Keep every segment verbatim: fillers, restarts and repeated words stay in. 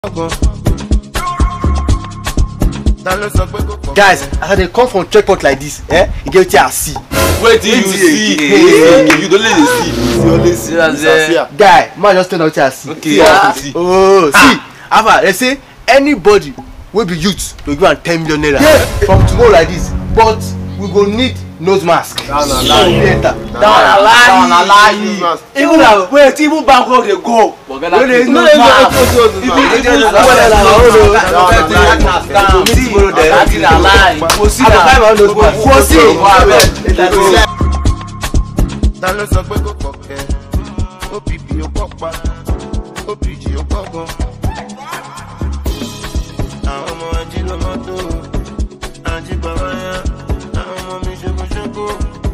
Guys, as they come from checkpoint like this, eh? You get what I see. Wait till you see. You don't let it see. You only see. Guy, man just tell what I see. Okay, yeah. See. Oh, see. Ava, they say anybody will be youth to give am ten million naira from tomorrow like this. But we go need nose mask. Down a lie. Down a lie. Down a lie. Even now, wait, even Bangkok they go. When they no nose mask. Even they just go there like oh no. See, that's a lie. Go see that. Go see. Ta ló sọ pé kò kọ̀kẹ́, ó bìbì ó pọ̀pá, ó bìjì ó pọ̀gàn. Àwọn ọmọ ají ló mọ́ tó, ají bàbá yá, àwọn ọmọ mi ṣokoṣoko.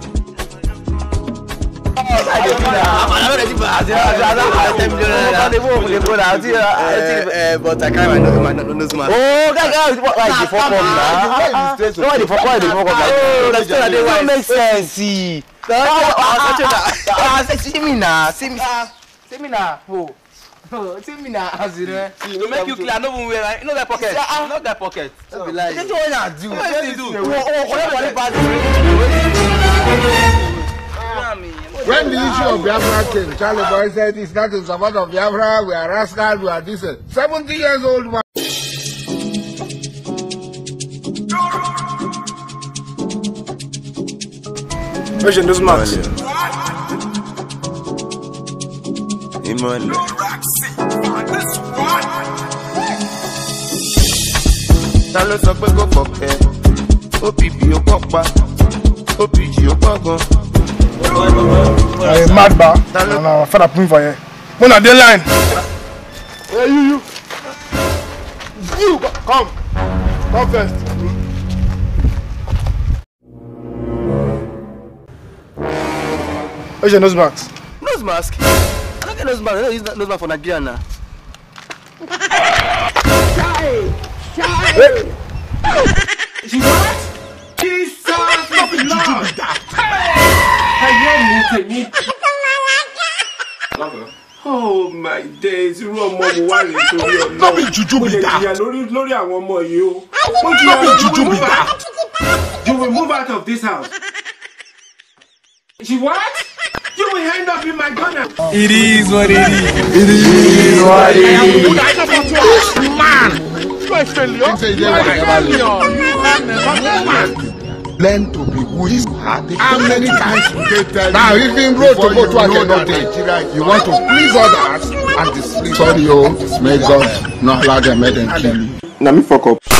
But I can't remember my nose mask. Oh, that guy is like the fuck up now. No, the fuck up, the fuck up. Oh, that doesn't make sense. See. Ah, see me now, see me, see me now. Oh, see me now, as you know. See, no make you clear. No one wear, right? No that pocket. No that pocket. Don't be lying. That's what I do. What you do? Oh, oh, what bad? When the issue of Biafra came, Charlie Boy said it's not in support of Biafra, we are rascals, we are this. seventy years old man. Where's your nose mask? Imole. Ta ló sọ pé kò kọ̀kẹ́, ó bìbì ó pọ̀pá, ó bìjì ó pọ̀gàn. I'm a mad bar, and I'm father putting for you. When are they line? Hey, you, you. You, come. Come first. Where's your nose mask? Nose mask? I don't get nose mask. I don't use nose mask for Nigeria now. Hey. She what? Jesus! Stop it, Lord! Oh my days, irú ọmọ mo wà nítorí ọ̀nà. Stop it, Juju be that. Lórí lórí àwọn ọmọ yìí o. Stop it, Juju be that. You will move out of this house. She what? You will end up in my corner. It is what it is. It is what it is. Man! You are a failure. You are a failure. Learn to be who is happy. How many times you get now even road to go to another day. You want to please others and displease. Sorry, oh, may God not allow them, make them kill you. Now me fuck up.